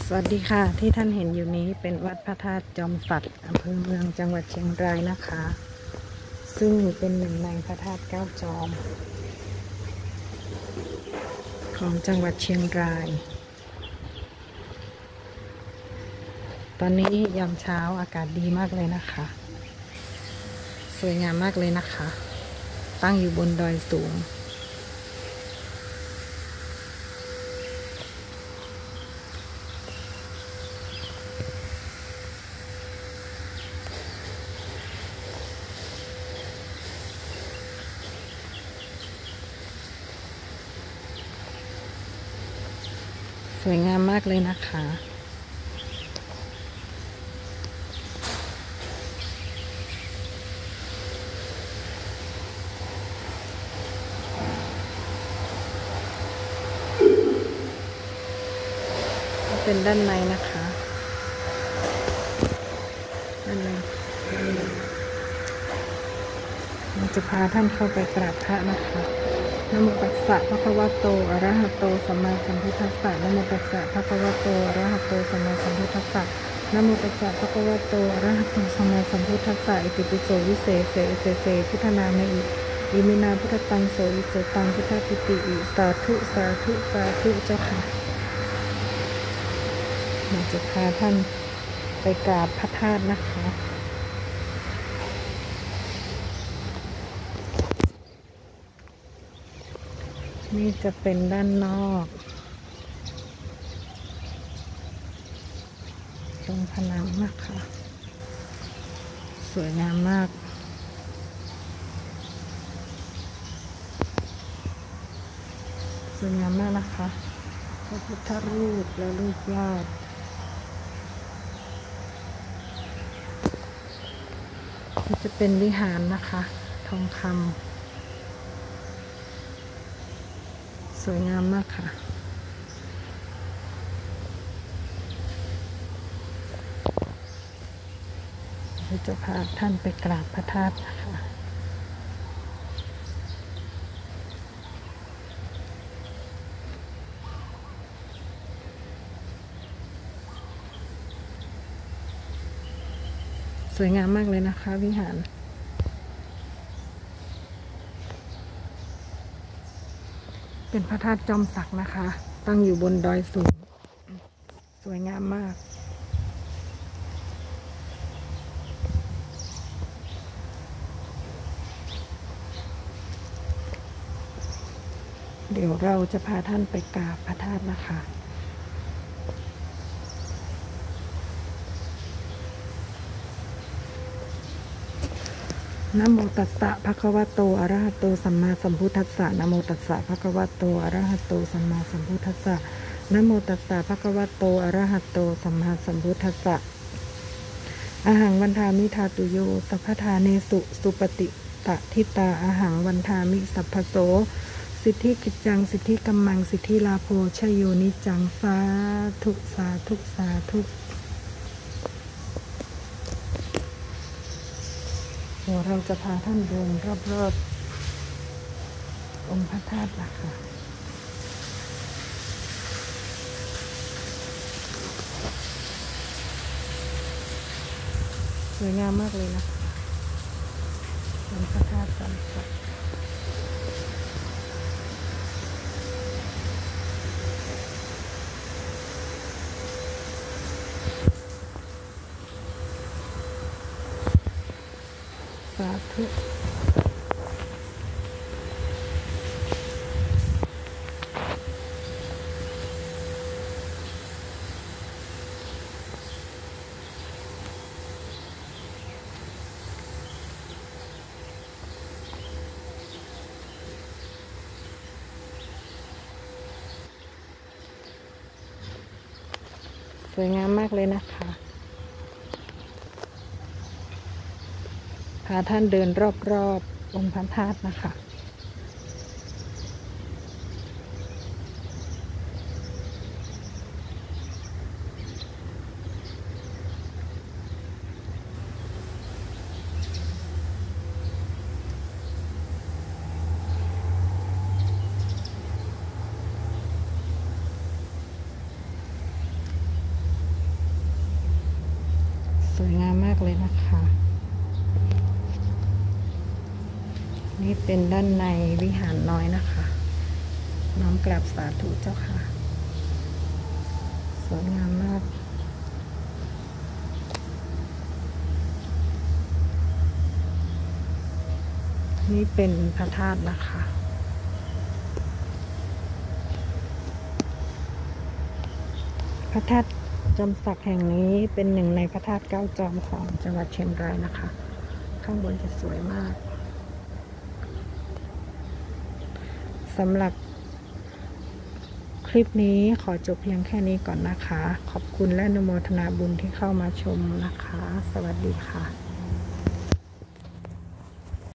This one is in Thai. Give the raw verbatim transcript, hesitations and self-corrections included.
สวัสดีค่ะที่ท่านเห็นอยู่นี้เป็นวัดพระธาตุจอมสัตว์อำเภอเมืองจังหวัดเชียงรายนะคะซึ่งเป็นหนึ่งในพระธาตุเก้าจอมของจังหวัดเชียงรายตอนนี้ยามเช้าอากาศดีมากเลยนะคะสวยงามมากเลยนะคะตั้งอยู่บนดอยสูงสวยงามมากเลยนะคะเป็นด้านในนะคะด้านในเราจะพาท่านเข้าไปกราบพระนะคะนะโมตัสสะภะคะวะโตอะระหะโตสัมมาสัมพุทธัสสะนะโมตัสสะภะคะวะโตอะระหะโตสัมมาสัมพุทธัสสะนะโมตัสสะภะคะวะโตอะระหะโตสัมมาสัมพุทธัสสะอิติปิโสวิเศษเสเสเสพุทธนาเมอิอิมินาพุทธตังโสอิโสตังพุทธปิติอิสาธุสาธุสาธุเจ้าค่ะเราจะพาท่านไปกราบพระธาตุนะคะนี่จะเป็นด้านนอกตรงผนังนะคะสวยงามมากสวยงามมากนะคะพระพุทธรูปและรูปวาดนี่จะเป็นวิหารนะคะทองคำสวยงามมากค่ะเราจะพาท่านไปกราบพระธาตุนะคะสวยงามมากเลยนะคะวิหารเป็นพระธาตุจอมศักดิ์นะคะตั้งอยู่บนดอยสูงสวยงามมากเดี๋ยวเราจะพาท่านไปกราบพระธาตุนะคะนะโมตัสสะภะคะวะโตอะระหะโตสัมมาสัมพุทธัสสะนะโมตัสสะภะคะวะโตอะระหะโตสัมมาสัมพุทธัสสะนะโมตัสสะภะคะวะโตอะระหะโตสัมมาสัมพุทธัสสะอาหังวันทามิธาตุโยสัพพทาเนสุสุปฏิตะทิตาอาหังวันทามิสัพพโสสิทธิกิจจังสิทธิกัมมังสิทธิลาโภชโยนิจังสาธุสาธุสาธุเดี๋ยวเราจะพาท่านเดินรอบๆองค์พระธาตุนะคะสวยงามมากเลยนะคะองค์พระธาตุจอมศักดิ์สาธุสวยงามมากเลยนะคะพาท่านเดินรอบๆองค์พระธาตุนะคะสวยงามมากเลยนะคะนี่เป็นด้านในวิหารน้อยนะคะน้อมกราบสาธุเจ้าค่ะสวยงามมากนี่เป็นพระธาตุนะคะพระธาตุจอมศักดิ์แห่งนี้เป็นหนึ่งในพระธาตุเก้าจอมของจังหวัดเชียงรายนะคะข้างบนจะสวยมากสำหรับคลิปนี้ขอจบเพียงแค่นี้ก่อนนะคะขอบคุณและอนุโมทนาบุญที่เข้ามาชมนะคะสวัสดีค่ะ